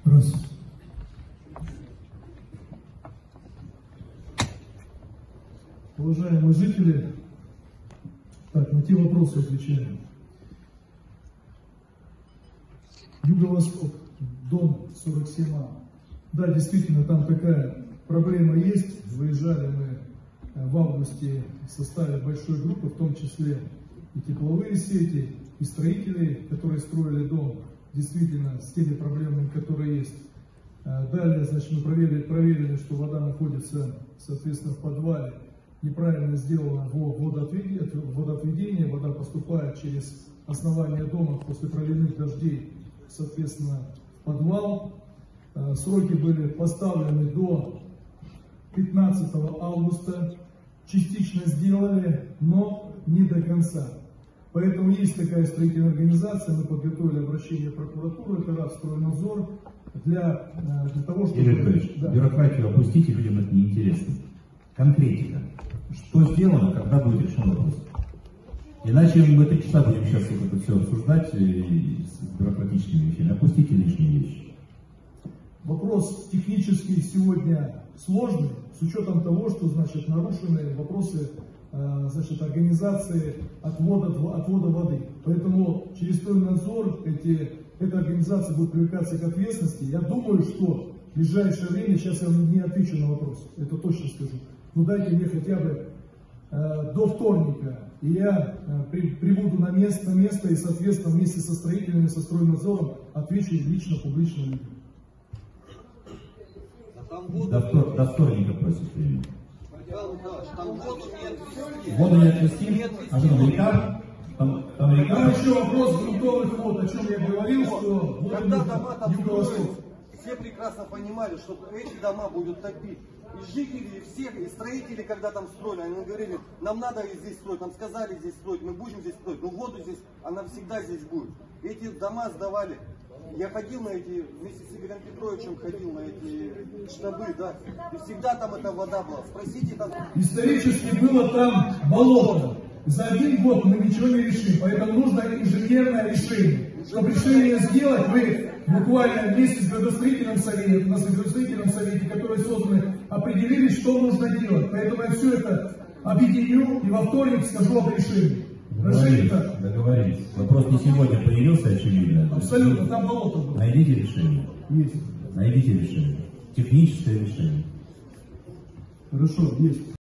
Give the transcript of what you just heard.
Раз. Уважаемые жители, так, на те вопросы отвечаем. Юго-Восток, дом 47А. Да, действительно, там такая проблема есть. Выезжали мы в августе в составе большой группы, в том числе и тепловые сети, и строители, которые строили дом, действительно, с теми проблемами, которые есть. Далее, значит, мы проверили, что вода находится, соответственно, в подвале. Неправильно сделано водоотведение, вода поступает через основание дома после проливных дождей, соответственно, в подвал. Сроки были поставлены до 15 августа, частично сделали, но не до конца. Поэтому есть такая строительная организация, мы подготовили обращение в прокуратуру, это Рабстройнадзор, для того, чтобы... Юрий Анатольевич, да. Бюрократию опустите, людям это неинтересно. Конкретика. Что сделано, когда будет решен вопрос? Иначе мы 3 часа будем сейчас вот это все обсуждать с бюрократическими вещами. Опустите лишние вещи. Вопрос технический сегодня сложный, с учетом того, что, значит, нарушены вопросы, значит, организации отвода воды. Поэтому через Стройнадзор эта организация будет привлекаться к ответственности. Я думаю, что в ближайшее время, сейчас я не отвечу на вопрос, это точно скажу, но дайте мне хотя бы до вторника, и я прибуду на место и, соответственно, вместе со строителями, со Стройнадзором отвечу лично, публично. До вторника просит время. Воду не отвести? А что, на река? Там еще вопрос грунтовых вод, о чем я говорил, что когда дома там строились, все прекрасно понимали, что эти дома будут топить. И жители, и все, и строители, когда там строили, они говорили, нам надо здесь строить, нам сказали здесь строить, мы будем здесь строить, но воду здесь, она всегда здесь будет. Эти дома сдавали. Я ходил на эти, вместе с Игорем Петровичем ходил на эти штабы, да, и всегда там эта вода была. Спросите там. Исторически было там болото. За 1 год мы ничего не решим, поэтому нужно инженерное решение. Чтобы решение сделать, вы буквально вместе с градостроительным советом, на градостроительном совете, который созданы, определили, что нужно делать. Поэтому я все это объединю и во вторник скажу об решении. Договорились. Вопрос не сегодня появился, очевидно. Абсолютно, там болото было. Найдите решение. Есть. Найдите решение. Техническое решение. Хорошо, есть.